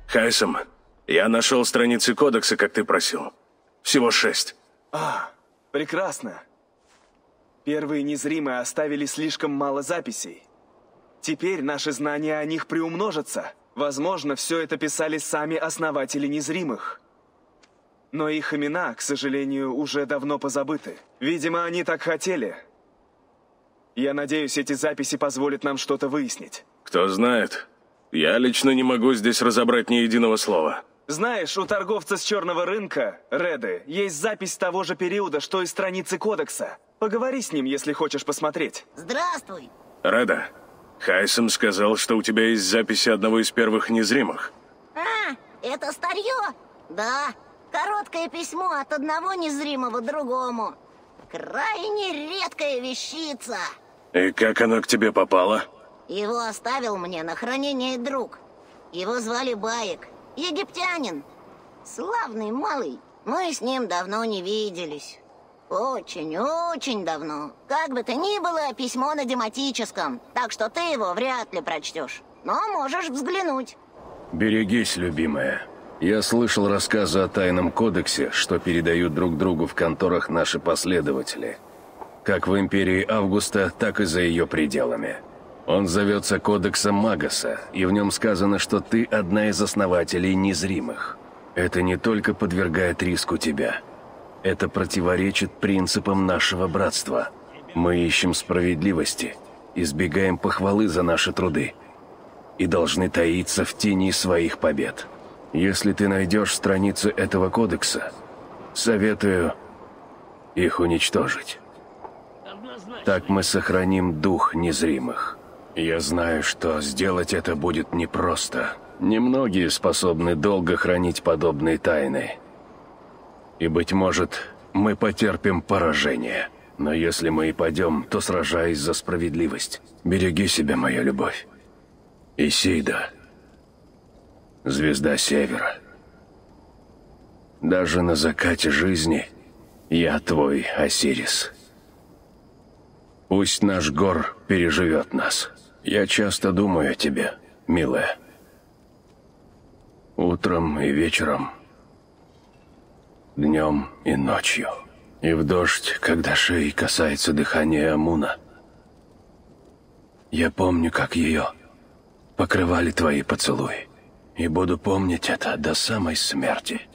Хайсом, я нашел страницы кодекса, как ты просил. Всего 6. Прекрасно. Первые незримые оставили слишком мало записей. Теперь наши знания о них приумножатся. Возможно, все это писали сами основатели незримых. Но их имена, к сожалению, уже давно позабыты. Видимо, они так хотели. Я надеюсь, эти записи позволят нам что-то выяснить. Кто знает. Я лично не могу здесь разобрать ни единого слова. Знаешь, у торговца с черного рынка, Реды, есть запись того же периода, что и страницы кодекса. Поговори с ним, если хочешь посмотреть. Здравствуй. Реда, Хайсом сказал, что у тебя есть записи одного из первых незримых. Это старье? Да. Короткое письмо от одного незримого другому. Крайне редкая вещица. И как оно к тебе попало? Его оставил мне на хранение друг. Его звали Баек. Египтянин. Славный малый. Мы с ним давно не виделись. Очень давно. Как бы то ни было, письмо на дематическом. Так что ты его вряд ли прочтешь. Но можешь взглянуть. Берегись, любимая. Я слышал рассказы о тайном кодексе, что передают друг другу в конторах наши последователи. Как в империи Августа, так и за ее пределами. Он зовется Кодексом Магоса, и в нем сказано, что ты одна из основателей незримых. Это не только подвергает риску тебя. Это противоречит принципам нашего братства. Мы ищем справедливости, избегаем похвалы за наши труды и должны таиться в тени своих побед. Если ты найдешь страницы этого кодекса, советую их уничтожить. Так мы сохраним дух незримых. Я знаю, что сделать это будет непросто. Немногие способны долго хранить подобные тайны. И, быть может, мы потерпим поражение. Но если мы и падем, то сражаясь за справедливость. Береги себя, моя любовь. Исида, звезда Севера. Даже на закате жизни я твой Осирис. Пусть наш Гор переживет нас. Я часто думаю о тебе, милая. Утром и вечером, днем и ночью. И в дождь, когда шеи касается дыхания Амуна. Я помню, как ее покрывали твои поцелуи. И буду помнить это до самой смерти.